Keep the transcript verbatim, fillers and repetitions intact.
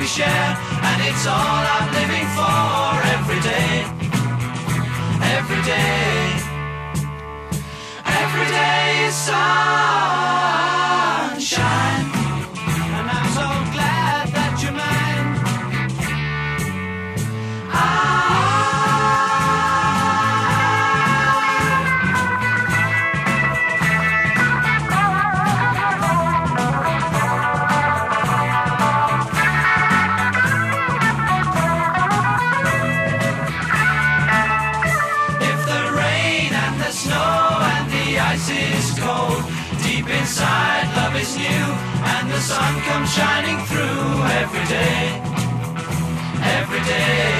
share, and it's all I'm living for every day, every day, every day is sunshine, and I'm so glad that you're mine. Inside, love is new, and the sun comes shining through every day, every day.